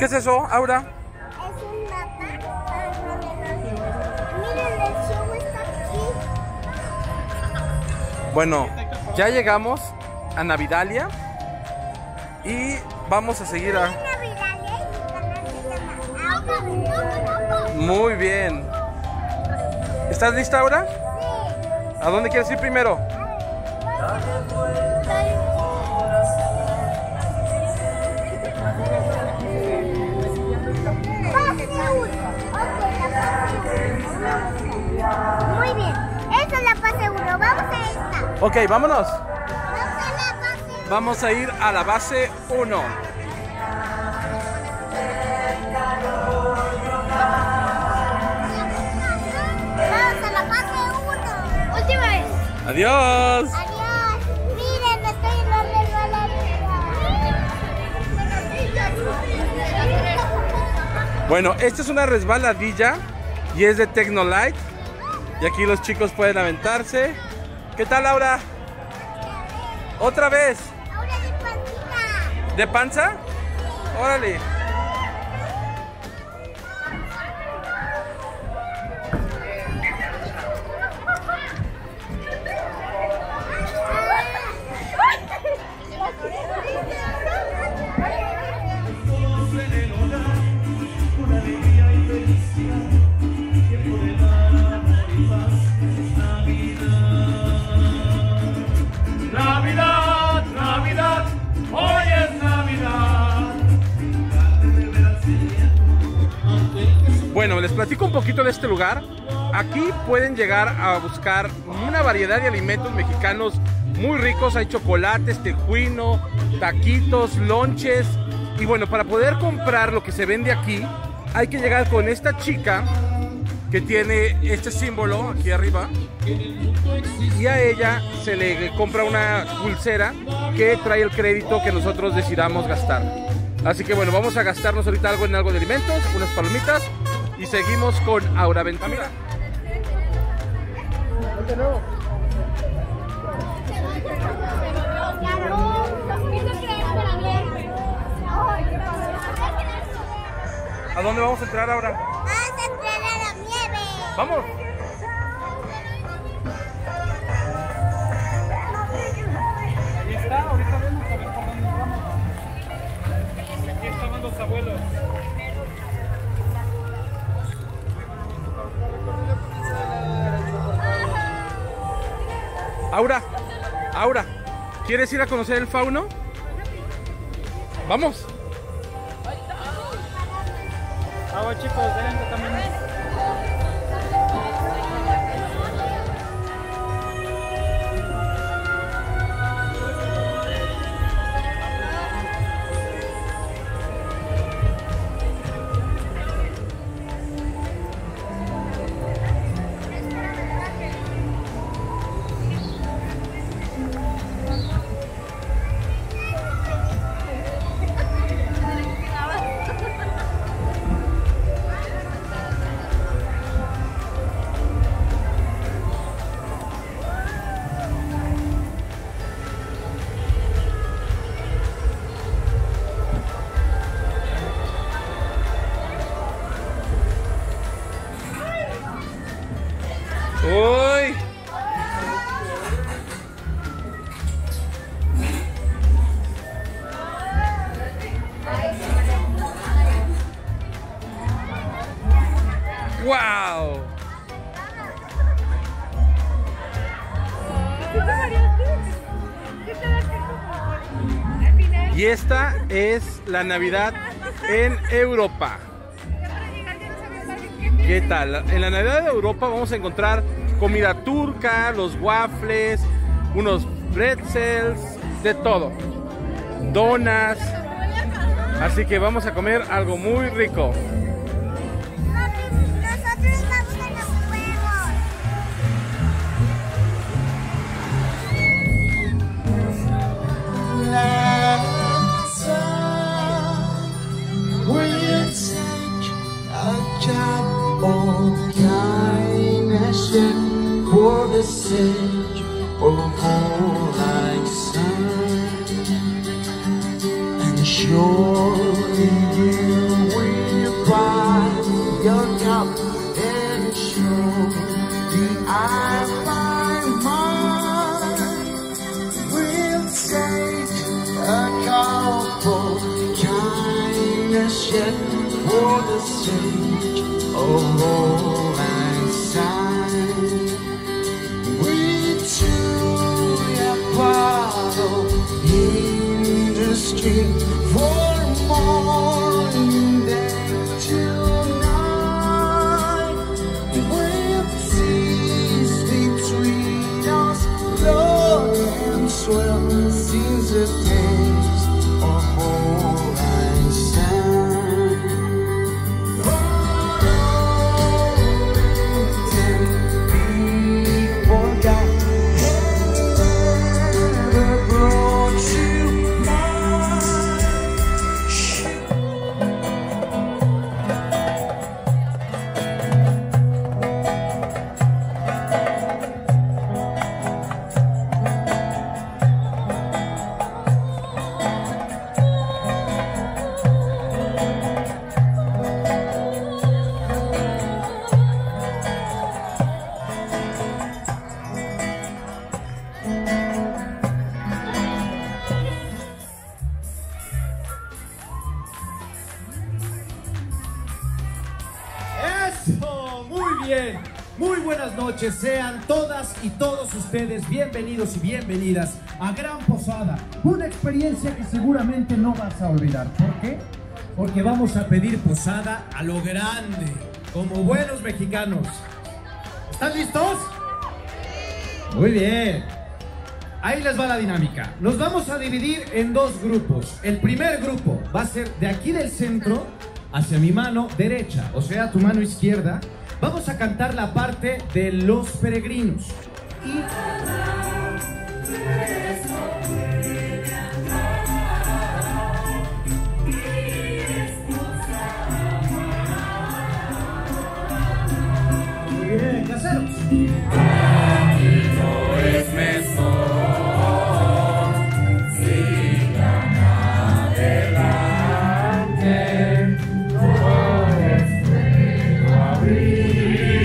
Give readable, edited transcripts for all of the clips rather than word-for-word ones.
¿Qué es eso, Aura? Es un mapa. Miren, el show está aquí. Bueno, ya llegamos a Navidalia y vamos a seguir a... Muy bien. ¿Estás lista, Aura? Sí. ¿A dónde quieres ir primero? Muy bien, esta es la fase 1, vamos a esta. Ok, vámonos. Vamos a la fase 1. Vamos a ir a la base 1. Vamos a la fase 1. Última vez. Adiós. Adiós. Miren, estoy en la resbaladilla. Bueno, esta es una resbaladilla y es de Tecnolite. Y aquí los chicos pueden aventarse. ¿Qué tal, Laura? ¿Otra vez? Ahora de pancita. ¿De panza? Órale. Navidad, Navidad, hoy es Navidad. Bueno, les platico un poquito de este lugar. Aquí pueden llegar a buscar una variedad de alimentos mexicanos muy ricos. Hay chocolates, tejuino, taquitos, lonches. Y bueno, para poder comprar lo que se vende aquí, hay que llegar con esta chica que tiene este símbolo aquí arriba. Y a ella se le compra una pulsera que trae el crédito que nosotros decidamos gastar. Así que bueno, vamos a gastarnos ahorita algo en algo de alimentos, unas palomitas, y seguimos con Aura Ventura. ¿A dónde vamos a entrar ahora? Vamos a entrar a la nieve. ¡Vamos! Ahí está, ahorita vemos a ver por dónde vamos. Aquí estaban los abuelos. Aura, ¿quieres ir a conocer el fauno? ¡Vamos! Agua, chicos, denle también. ¡Uy! ¡Wow! Y esta es la Navidad en Europa. ¿Qué tal? En la Navidad de Europa vamos a encontrar comida turca, los waffles, unos pretzels, de todo. Donas. Así que vamos a comer algo muy rico. Nosotros vamos a los juegos. For the sake of all I sang, and surely you yet for the sake of all I sign. We two have followed in the street for morning day till night. With seas between us, blood and swell seems a taste of all I stand. Muy buenas noches, sean todas y todos ustedes bienvenidos y bienvenidas a Gran Posada. Una experiencia que seguramente no vas a olvidar. ¿Por qué? Porque vamos a pedir posada a lo grande, como buenos mexicanos. ¿Están listos? Muy bien. Ahí les va la dinámica. Nos vamos a dividir en dos grupos. El primer grupo va a ser de aquí del centro hacia mi mano derecha, o sea, tu mano izquierda. Vamos a cantar la parte de Los Peregrinos. Y... muy bien, caseros. Aquí no es mejor, sigan adelante, no es bueno abrir.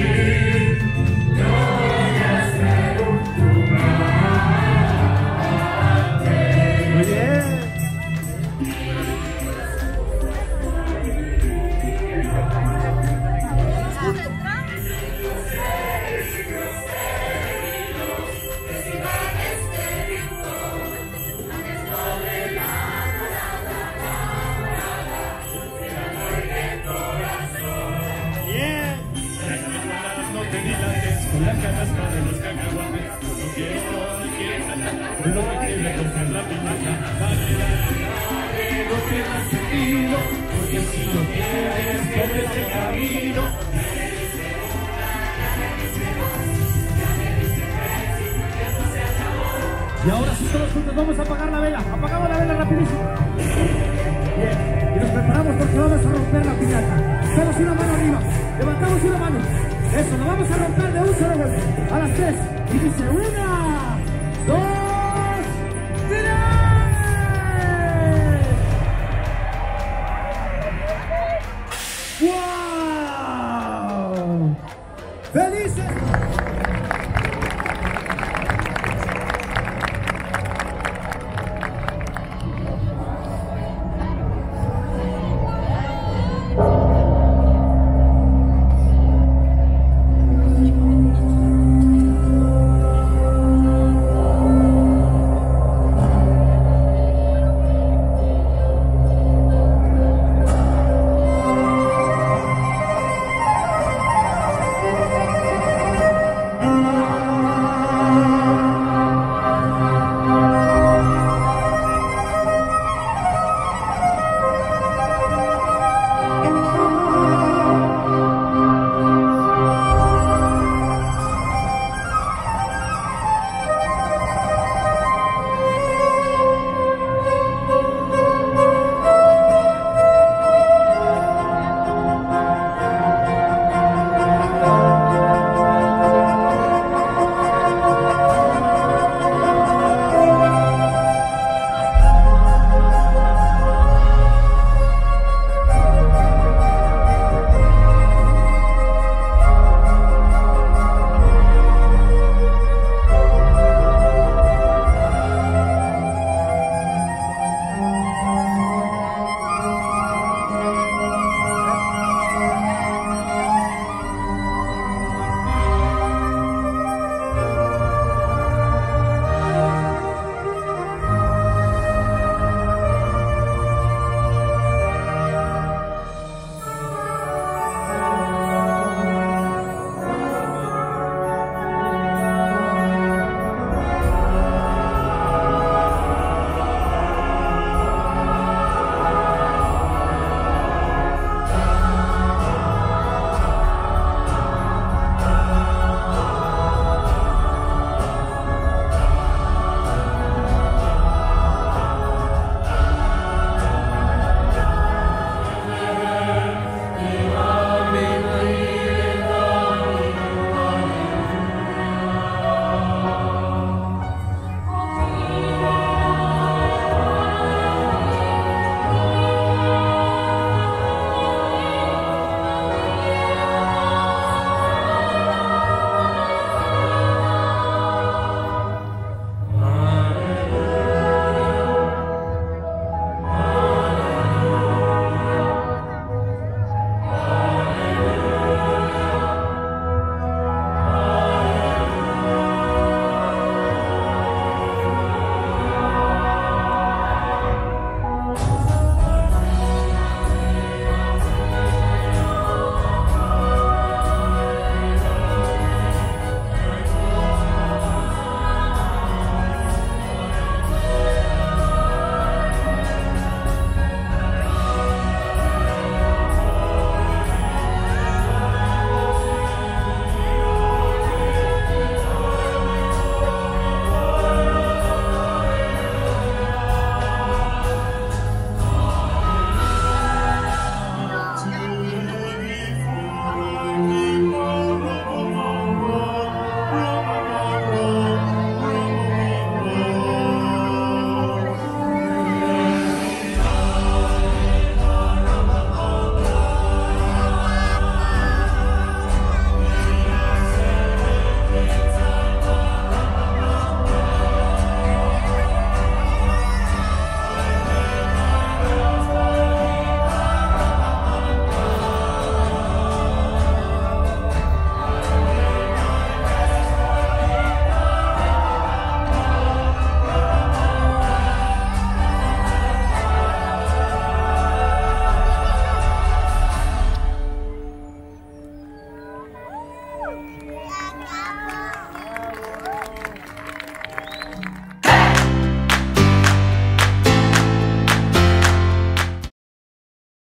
Y ahora sí, todos juntos vamos a apagar la vela. Apagamos la vela rapidísimo. Bien. Y nos preparamos porque vamos a romper la piñata. Todos una mano arriba. Levantamos una mano. Eso, lo vamos a romper de un solo golpe. A las 3. Y dice 1.